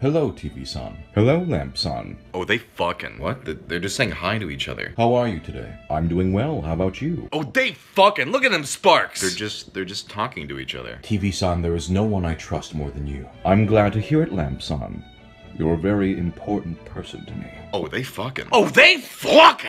Hello, TV-san. Hello, Lamp-san. Oh, they fucking. What? They're just saying hi to each other. How are you today? I'm doing well. How about you? Oh, they fucking. Look at them sparks. They're just talking to each other. TV-san, there is no one I trust more than you. I'm glad to hear it, Lamp-san. You're a very important person to me. Oh, they fucking. Oh, they fucking.